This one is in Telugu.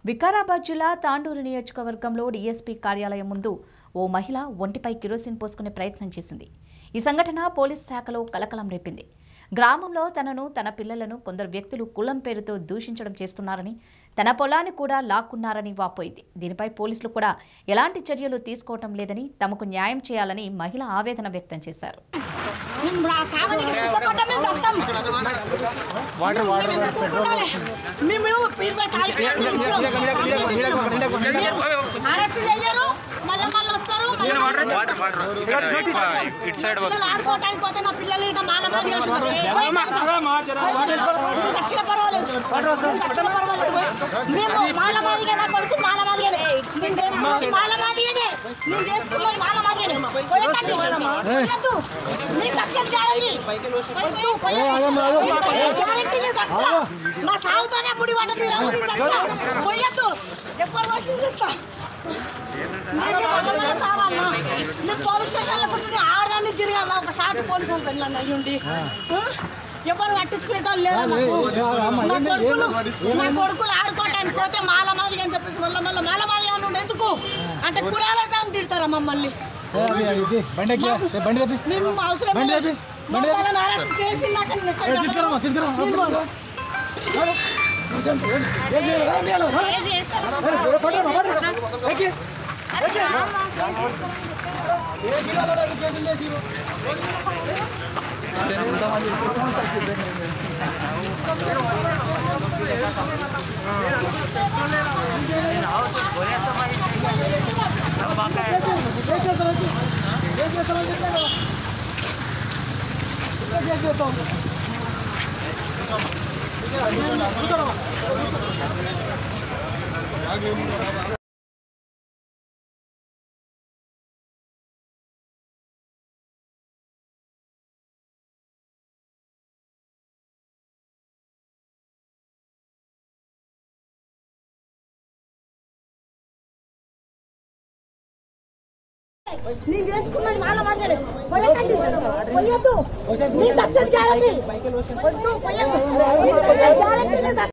వికారాబాద్ జిల్లా తాండూరు నియోజకవర్గంలో డీఎస్పీ కార్యాలయం ముందు ఓ మహిళ ఒంటిపై కిరోసిన్ పోసుకునే ప్రయత్నం చేసింది. ఈ సంఘటన పోలీస్ శాఖలో కలకలం రేపింది. గ్రామంలో తనను తన పిల్లలను కొందరు వ్యక్తులు కులం పేరుతో దూషించడం చేస్తున్నారని, తన పొలాన్ని కూడా లాక్కున్నారని వాపోయింది. దీనిపై పోలీసులు కూడా ఎలాంటి చర్యలు తీసుకోవటం లేదని, తమకు న్యాయం చేయాలని మహిళ ఆవేదన వ్యక్తం చేశారు. పోలీస్ స్టేషన్ ఆడదాన్ని తిరగాల ఒక సాటి పోలీసు వెళ్ళండి అయ్యుండి ఎవరు పట్టించుకునేటోళ్ళు లేరు. నా కొడుకులు ఆడుకోవటానికి పోతే మాల మాదిగా అని చెప్పేసి మళ్ళీ మాల మాదిగా ఉండే ఎందుకు అంటే కులాల దాన్ని తిడతారా మమ్మల్ని. మేము అవసరం చేసి నేను చేసుకున్నది వాళ్ళ మాదిరి పోయొద్దు.